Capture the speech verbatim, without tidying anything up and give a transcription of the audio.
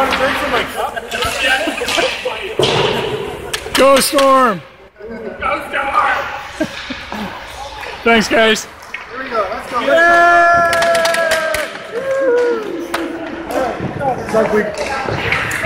want to drink from my cup? Go Storm! Go Storm! Thanks, guys. Here we go. Let's go. Yay! It's like we